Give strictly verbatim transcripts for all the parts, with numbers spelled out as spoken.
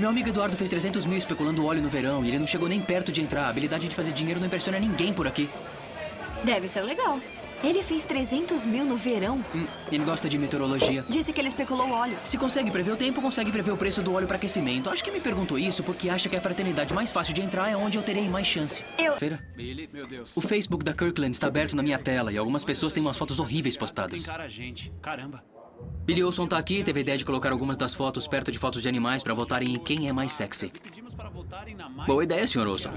Meu amigo Eduardo fez trezentos mil especulando óleo no verão e ele não chegou nem perto de entrar. A habilidade de fazer dinheiro não impressiona ninguém por aqui. Deve ser legal. Ele fez trezentos mil no verão. Hum, ele gosta de meteorologia. Disse que ele especulou óleo. Se consegue prever o tempo, consegue prever o preço do óleo para aquecimento. Acho que me perguntou isso porque acha que a fraternidade mais fácil de entrar é onde eu terei mais chance. Eu... Feira? Billy, meu Deus. O Facebook da Kirkland está aberto na minha tela e algumas pessoas têm umas fotos horríveis postadas. Tem cara, gente. Caramba. Billy Olson tá aqui e teve a ideia de colocar algumas das fotos perto de fotos de animais para votarem em quem é mais sexy. Boa ideia, senhor Olson.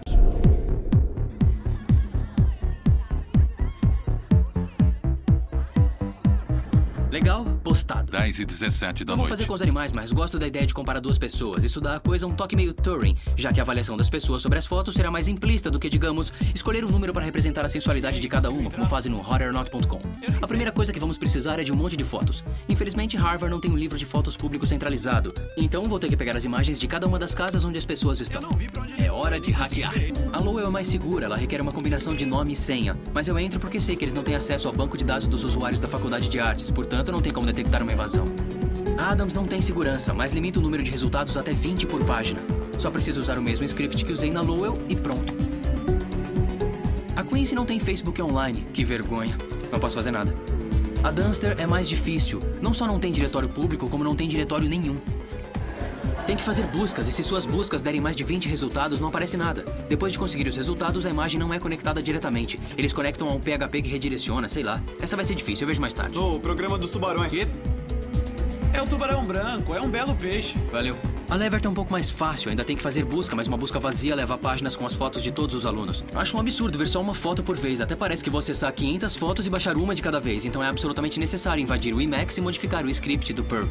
Legal, postado. dez e dezessete da Não vou noite. fazer com os animais, mas gosto da ideia de comparar duas pessoas. Isso dá a coisa um toque meio Turing, já que a avaliação das pessoas sobre as fotos será mais implícita do que, digamos, escolher um número para representar a sensualidade de cada uma, como fazem no hot or not ponto com. A primeira coisa que vamos precisar é de um monte de fotos. Infelizmente, Harvard não tem um livro de fotos público centralizado, então vou ter que pegar as imagens de cada uma das casas onde as pessoas estão. É hora de hackear. A Lowell é mais segura, ela requer uma combinação de nome e senha, mas eu entro porque sei que eles não têm acesso ao banco de dados dos usuários da Faculdade de Artes, portanto não tem como detectar uma invasão. A Adams não tem segurança, mas limita o número de resultados até vinte por página. Só preciso usar o mesmo script que usei na Lowell e pronto. A Quincy não tem Facebook online, que vergonha. Não posso fazer nada. A Dunster é mais difícil. Não só não tem diretório público, como não tem diretório nenhum. Tem que fazer buscas, e se suas buscas derem mais de vinte resultados, não aparece nada. Depois de conseguir os resultados, a imagem não é conectada diretamente. Eles conectam a um P H P que redireciona, sei lá. Essa vai ser difícil, eu vejo mais tarde. Oh, o programa dos tubarões. Que? É o tubarão branco, é um belo peixe. Valeu. A Lever é um pouco mais fácil, ainda tem que fazer busca, mas uma busca vazia leva páginas com as fotos de todos os alunos. Acho um absurdo ver só uma foto por vez, até parece que vou acessar quinhentas fotos e baixar uma de cada vez, então é absolutamente necessário invadir o Emacs e modificar o script do Perl.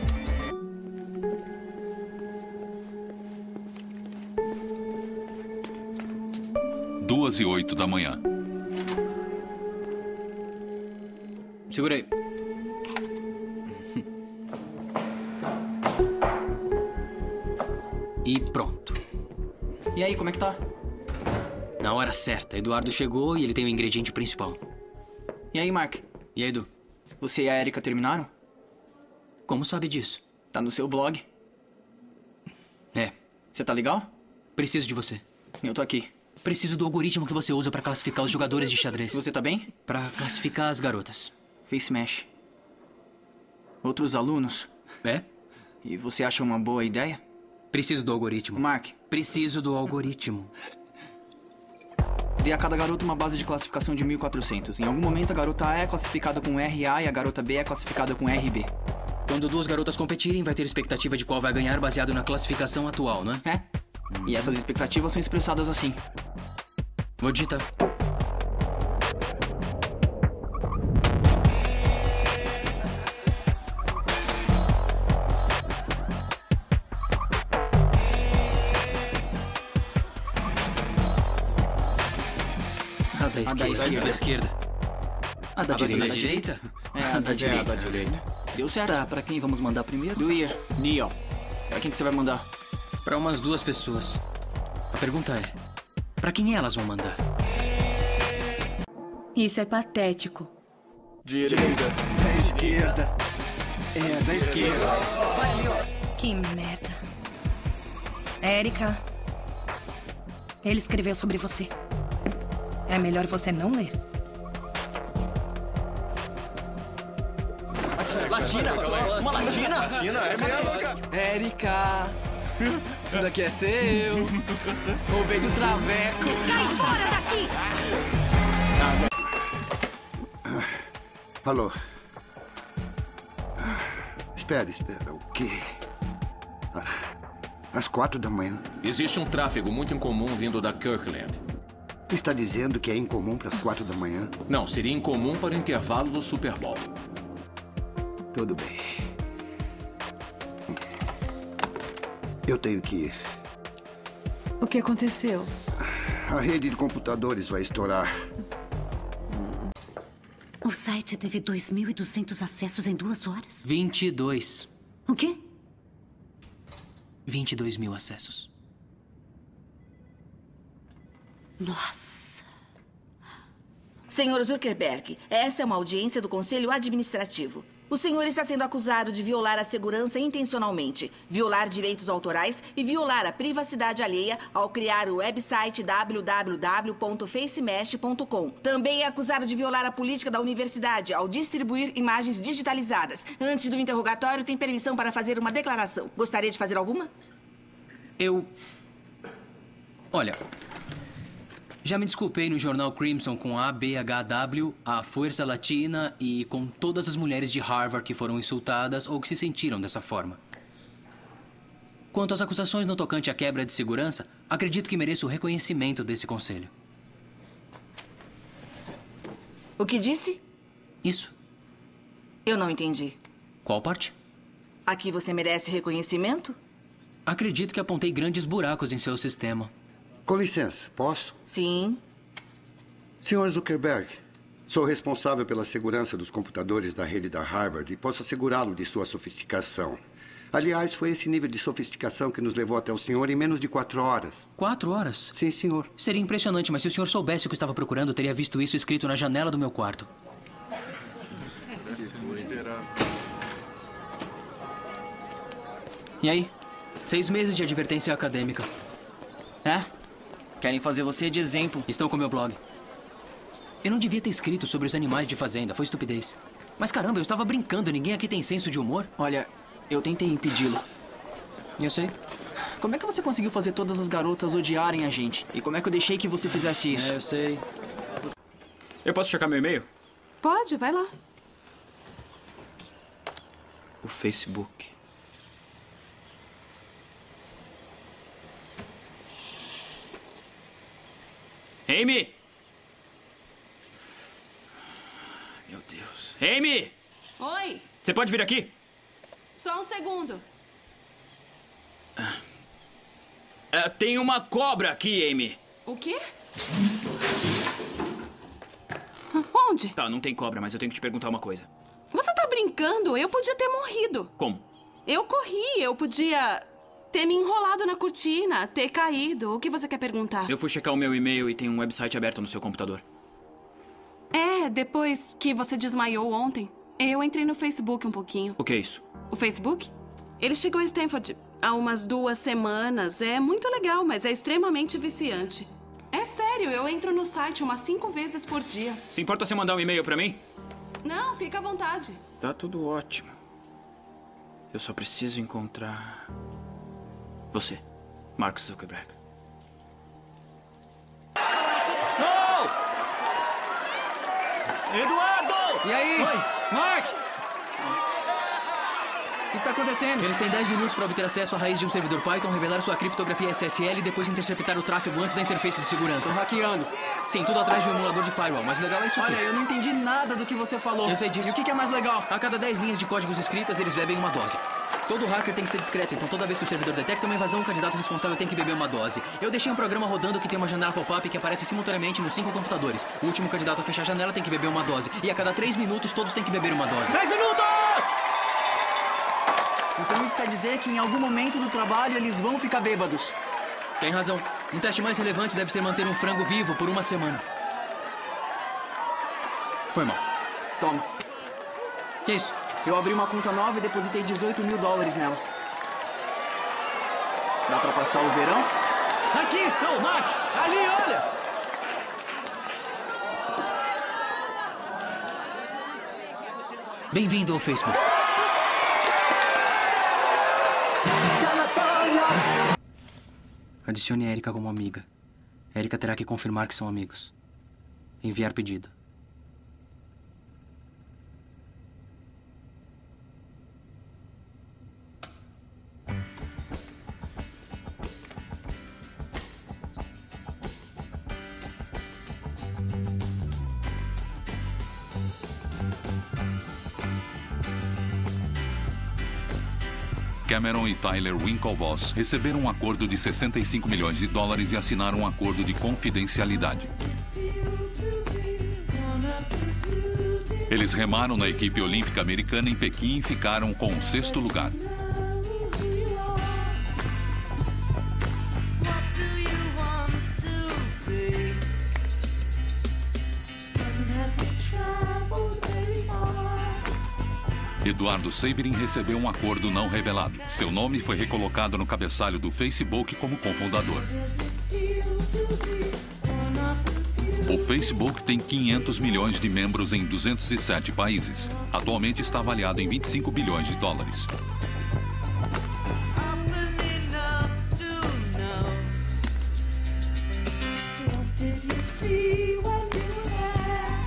Duas e oito da manhã. Segurei. E pronto. E aí, como é que tá? Na hora certa, Eduardo chegou e ele tem o ingrediente principal. E aí, Mark? E aí, Edu? Você e a Erika terminaram? Como sabe disso? Tá no seu blog. É. Você tá legal? Preciso de você. Eu tô aqui. Preciso do algoritmo que você usa pra classificar os jogadores de xadrez. Você tá bem? Pra classificar as garotas. Fez smash. Outros alunos? É? E você acha uma boa ideia? Preciso do algoritmo. Mark, Preciso do algoritmo. dê a cada garota uma base de classificação de mil e quatrocentos. Em algum momento, a garota A é classificada com R A e a garota B é classificada com R B. Quando duas garotas competirem, vai ter expectativa de qual vai ganhar baseado na classificação atual, não é? É? E essas expectativas são expressadas assim. Vou digitar. A da esquerda. A da esquerda. A da A da direita. direita? É, a da direita. É, a da direita. Deu certo. Tá, pra quem vamos mandar primeiro? Do Year. Neil. Pra quem que você vai mandar? Pra umas duas pessoas. A pergunta é, pra quem elas vão mandar? Isso é patético. Direita. Da esquerda. É, da esquerda. Que merda. Érica, ele escreveu sobre você. É melhor você não ler. Latina! Uma latina! Latina, é mesmo? Érica! Isso daqui é seu! Roubei do traveco! Cai fora daqui! Alô? Espera, espera. O quê? Ah, às quatro da manhã. Existe um tráfego muito incomum vindo da Kirkland. Está dizendo que é incomum para as quatro da manhã? Não, seria incomum para o intervalo do Super Bowl. Tudo bem. Eu tenho que ir. O que aconteceu? A rede de computadores vai estourar. O site teve dois mil e duzentos acessos em duas horas. vinte e dois. O quê? vinte e dois mil acessos. Nossa. Senhor Zuckerberg, essa é uma audiência do Conselho Administrativo. O senhor está sendo acusado de violar a segurança intencionalmente, violar direitos autorais e violar a privacidade alheia ao criar o website w w w ponto facemesh ponto com. Também é acusado de violar a política da universidade ao distribuir imagens digitalizadas. Antes do interrogatório, tem permissão para fazer uma declaração. Gostaria de fazer alguma? Eu... Olha... Já me desculpei no jornal Crimson com a A B H W, a Força Latina e com todas as mulheres de Harvard que foram insultadas ou que se sentiram dessa forma. Quanto às acusações no tocante à quebra de segurança, acredito que mereço o reconhecimento desse conselho. O que disse? Isso. Eu não entendi. Qual parte? Aqui você merece reconhecimento? Acredito que apontei grandes buracos em seu sistema. Com licença, posso? Sim. senhor Zuckerberg, sou responsável pela segurança dos computadores da rede da Harvard e posso assegurá-lo de sua sofisticação. Aliás, foi esse nível de sofisticação que nos levou até o senhor em menos de quatro horas. Quatro horas? Sim, senhor. Seria impressionante, mas se o senhor soubesse o que eu estava procurando, teria visto isso escrito na janela do meu quarto. E aí? Seis meses de advertência acadêmica. É? Querem fazer você de exemplo. Estão com meu blog. Eu não devia ter escrito sobre os animais de fazenda. Foi estupidez. Mas caramba, eu estava brincando. Ninguém aqui tem senso de humor. Olha, eu tentei impedi-lo. Eu sei. Como é que você conseguiu fazer todas as garotas odiarem a gente? E como é que eu deixei que você fizesse isso? É, eu sei. Eu posso checar meu e-mail? Pode, vai lá. O Facebook. Amy! Meu Deus. Amy! Oi, Você pode vir aqui? só um segundo. É, tem uma cobra aqui, Amy. O quê? Onde? Tá, não tem cobra, mas eu tenho que te perguntar uma coisa. Você tá brincando? Eu podia ter morrido. Como? Eu corri, eu podia ter me enrolado na cortina, ter caído. O que você quer perguntar? Eu fui checar o meu e-mail e tem um website aberto no seu computador. É, depois que você desmaiou ontem, eu entrei no Facebook um pouquinho. O que é isso? O Facebook? Ele chegou a Stanford há umas duas semanas. É muito legal, mas é extremamente viciante. É sério, eu entro no site umas cinco vezes por dia. Se importa você mandar um e-mail pra mim? Não, fica à vontade. Tá tudo ótimo. Eu só preciso encontrar... você, Mark Zuckerberg. Não! Eduardo! E aí? Oi. Mark! O que está acontecendo? Eles têm dez minutos para obter acesso à raiz de um servidor Python, revelar sua criptografia S S L e depois interceptar o tráfego antes da interface de segurança. Estão hackeando. Sim, tudo atrás de um emulador de firewall, mas o legal é isso aqui. Olha, eu não entendi nada do que você falou. Eu sei disso. E o que que é mais legal? A cada dez linhas de códigos escritas, eles bebem uma dose. Todo hacker tem que ser discreto, então toda vez que o servidor detecta uma invasão, o candidato responsável tem que beber uma dose. Eu deixei um programa rodando que tem uma janela pop-up que aparece simultaneamente nos cinco computadores. O último candidato a fechar a janela tem que beber uma dose. E a cada três minutos, todos têm que beber uma dose. Dez minutos! Então isso quer dizer que em algum momento do trabalho eles vão ficar bêbados. Tem razão. Um teste mais relevante deve ser manter um frango vivo por uma semana. Foi mal. Toma. Que isso? Eu abri uma conta nova e depositei dezoito mil dólares nela. Dá pra passar o verão? Aqui! Não, Mark! Ali, olha! Bem-vindo ao Facebook. Adicione a Erika como amiga. Erika terá que confirmar que são amigos. Enviar pedido. Cameron e Tyler Winklevoss receberam um acordo de sessenta e cinco milhões de dólares e assinaram um acordo de confidencialidade. Eles remaram na equipe olímpica americana em Pequim e ficaram com o sexto lugar. Eduardo Saverin recebeu um acordo não revelado. Seu nome foi recolocado no cabeçalho do Facebook como cofundador. O Facebook tem quinhentos milhões de membros em duzentos e sete países. Atualmente está avaliado em vinte e cinco bilhões de dólares.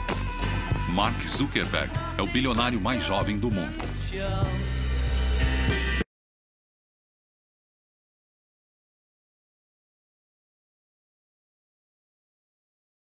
Mark Zuckerberg é o bilionário mais jovem do mundo.